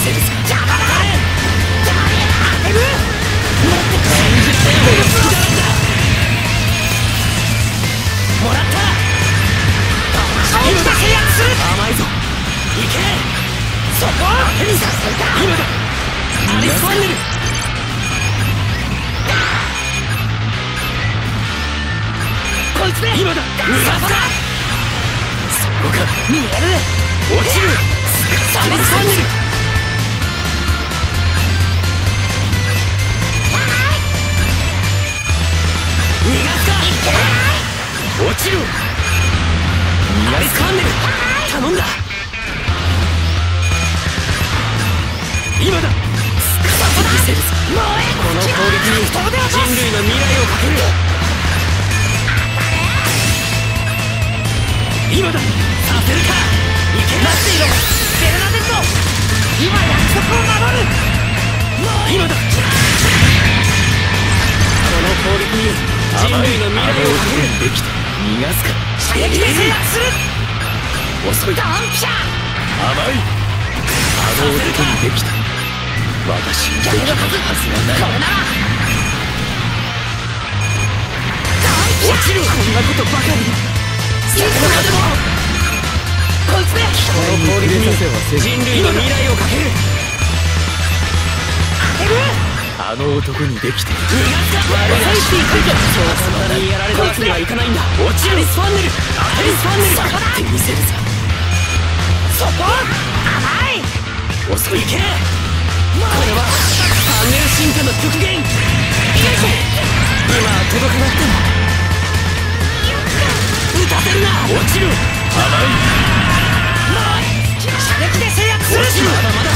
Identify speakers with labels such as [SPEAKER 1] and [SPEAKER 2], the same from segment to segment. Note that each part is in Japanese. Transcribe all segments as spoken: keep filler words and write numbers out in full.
[SPEAKER 1] せるぞ。
[SPEAKER 2] 邪魔だ。当てる。
[SPEAKER 1] もっと感じてよ。好きなんだ。もらった。
[SPEAKER 2] 本気で制圧する。
[SPEAKER 1] 甘いぞ。いけ。
[SPEAKER 2] そこ。当てにさせた。
[SPEAKER 1] 今だ。アリスファンネル。
[SPEAKER 2] こいつで。
[SPEAKER 1] 今だ。逃がすか。そこか。
[SPEAKER 2] 見える。
[SPEAKER 1] 落ちる。アリスファンネル。逃がすか。落ちる。アリスファンネル。頼んだ。今だ。見せるぞ。この攻撃に人類の未来をかける。今だ。させるか。いけ。
[SPEAKER 2] 待っていろ。ベルナデット。今約束を守る。
[SPEAKER 1] 今だ。この攻撃に人類の未来をかける。できた。逃がすか。
[SPEAKER 2] 射撃で制圧する。
[SPEAKER 1] 遅い。
[SPEAKER 2] ドンピシャ。
[SPEAKER 1] 甘い。あの男にできた。私にできないはずはない。
[SPEAKER 2] これなら
[SPEAKER 1] 落ちる。こんなことばかり。
[SPEAKER 2] いつまでもこいつで。
[SPEAKER 1] この攻撃に人類の未来をかける。
[SPEAKER 2] 当てる。
[SPEAKER 1] あの男にできている。逃がすか。悪いな。
[SPEAKER 2] セーフティー解除。
[SPEAKER 1] そう簡単にやられるわけにはいかないんだ。落ちる。アリスファンネル。アリスファンネル。勝ってみせるぞ。
[SPEAKER 2] そこ。甘い。
[SPEAKER 1] 遅い。いけ。これはファンネル進化の極限。今は届かなくても撃たせるな。落ちる。甘い。
[SPEAKER 2] 射撃で制圧する。
[SPEAKER 1] 落ちる。まだまだ。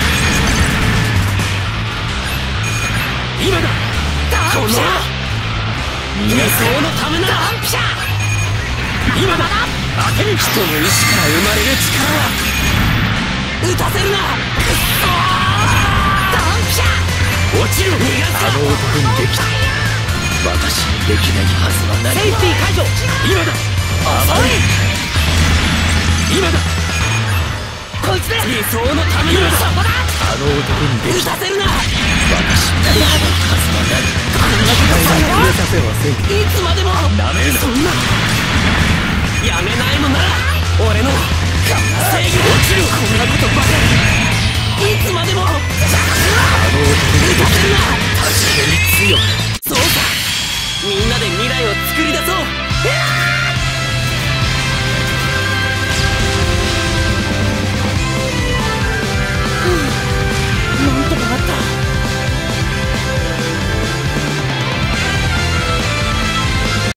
[SPEAKER 1] 今だ。この理想のためなら。
[SPEAKER 2] ドンピシャ。
[SPEAKER 1] 今だ。当てる。人の意志から生まれる力は撃たせるな。落ちる。逃がすか。あの男にできた。私にできないはずはない。
[SPEAKER 2] セーフティー解除。
[SPEAKER 1] 今だ。甘い。今だ。
[SPEAKER 2] こいつで。
[SPEAKER 1] 理想のために。
[SPEAKER 2] そこだ。
[SPEAKER 1] あの男にできた。
[SPEAKER 2] 撃たせるな。
[SPEAKER 1] 私にできないはずはない。
[SPEAKER 2] こんなことさせろ。
[SPEAKER 1] させはせん。
[SPEAKER 2] いつまでも。
[SPEAKER 1] ダメだ。そんなやめないのなら俺の正義。落ちる。こんなことばかり。いつまでも。